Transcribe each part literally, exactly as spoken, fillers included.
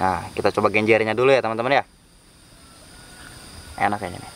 Nah, kita coba genjernya dulu ya teman-teman ya. Enak kayaknya nih.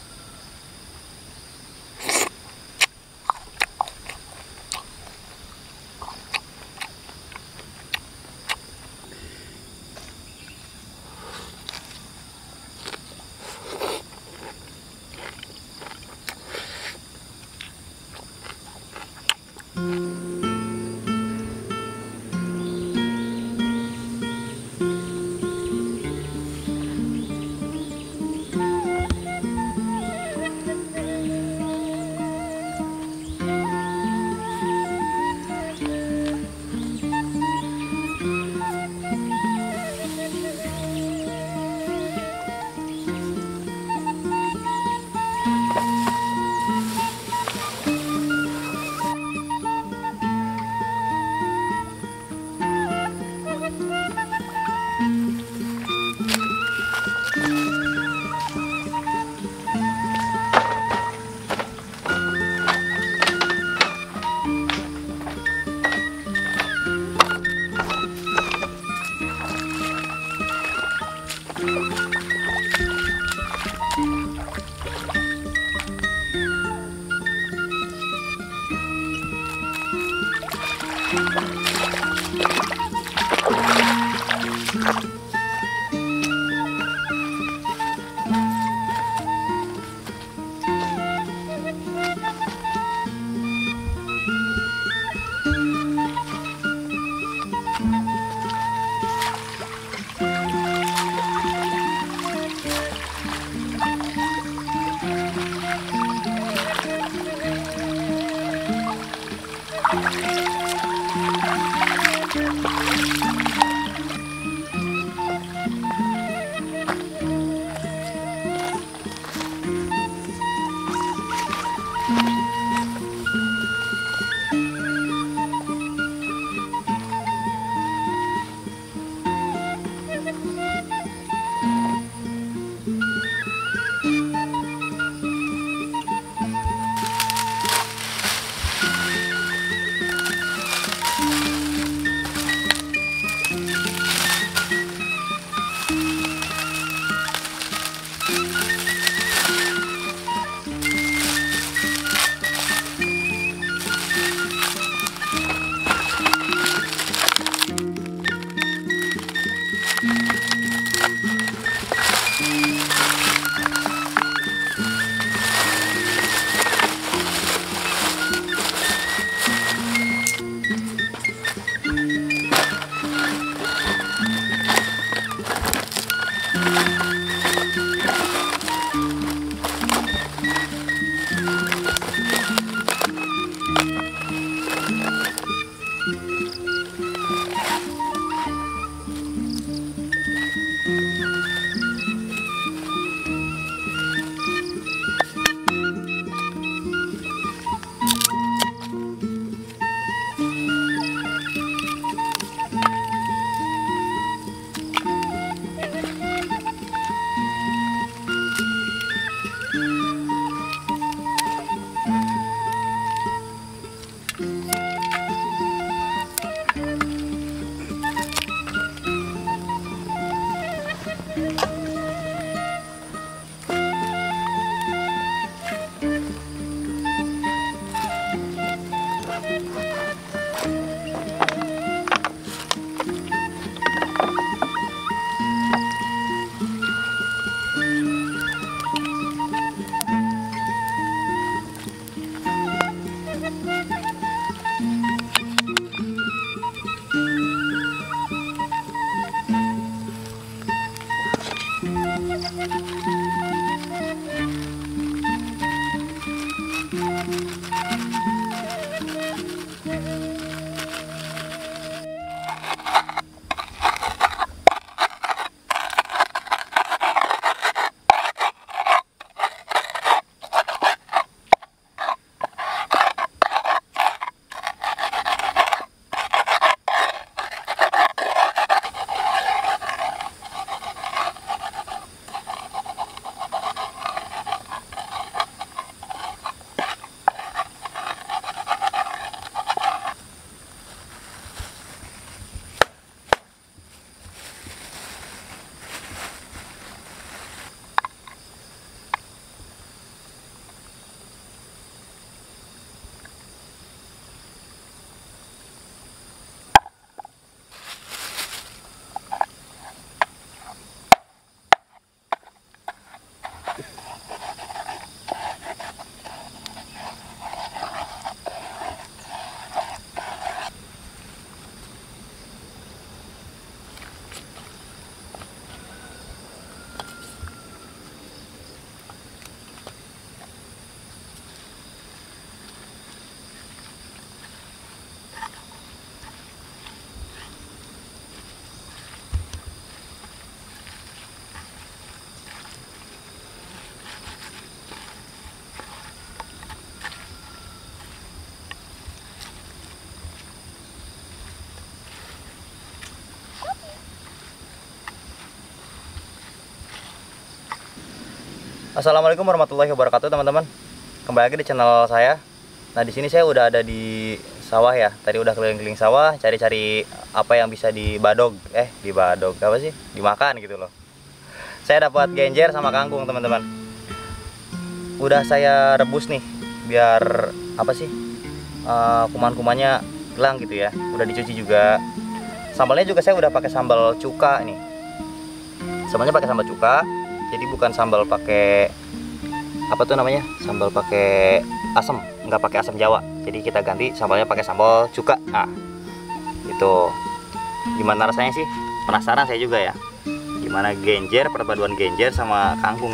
Assalamualaikum warahmatullahi wabarakatuh, teman-teman. Kembali lagi di channel saya. Nah, di sini saya udah ada di sawah ya. Tadi udah keliling-keliling sawah, cari-cari apa yang bisa dibadog. Eh, dibadog apa sih? Dimakan gitu loh. Saya dapat genjer sama kangkung, teman-teman. Udah saya rebus nih, biar apa sih? Uh, kuman-kumannya hilang gitu ya. Udah dicuci juga. Sambalnya juga saya udah pakai sambal cuka nih. Sambalnya pakai sambal cuka. Jadi bukan sambal pakai apa tuh namanya, sambal pakai asam, nggak pakai asam Jawa. Jadi kita ganti sambalnya pakai sambal cuka. Nah, itu gimana rasanya sih? Penasaran saya juga ya. Gimana genjer, perpaduan genjer sama kangkung.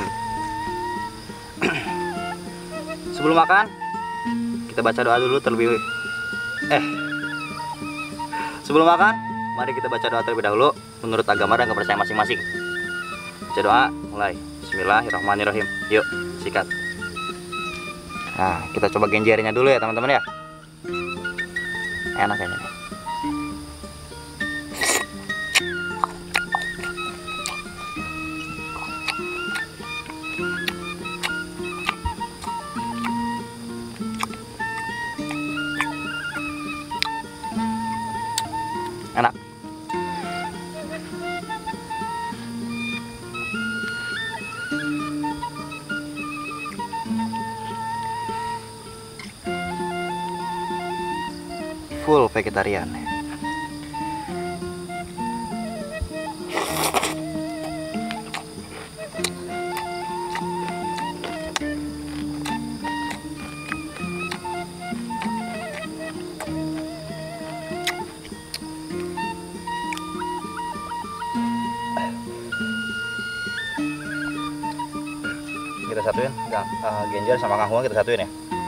Sebelum makan, kita baca doa dulu terlebih. Eh, sebelum makan, mari kita baca doa terlebih dahulu menurut agama dan kepercayaan masing-masing. Baca doa, mulai. Bismillahirrahmanirrahim. Yuk, sikat. Nah, kita coba genjernya dulu ya, teman-teman ya. Enak kayaknya. Enak. Full vegetarian. Kita satuin, uh, genjer sama kangkung kita satuin ya.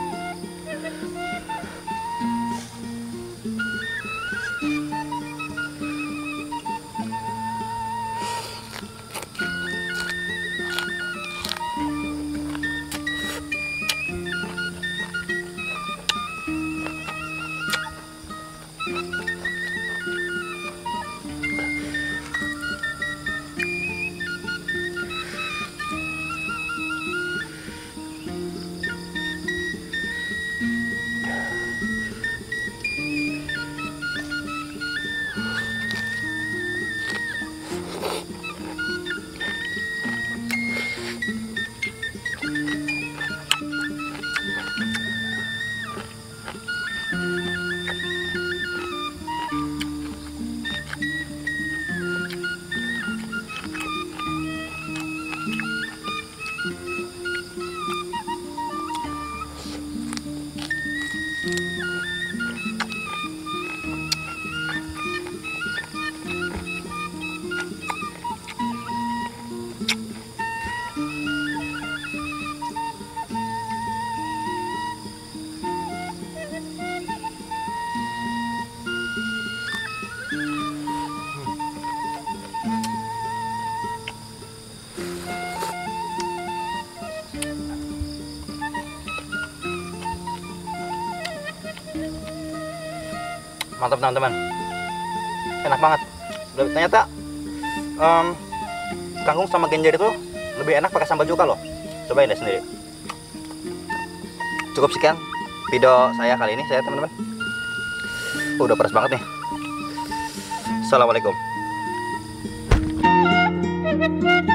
Mantap teman-teman, enak banget. Ternyata um, kangkung sama genjer itu lebih enak pakai sambal cuka loh. Cobain deh sendiri. Cukup sekian video saya kali ini, saya teman-teman. Oh, udah pedas banget nih. Assalamualaikum.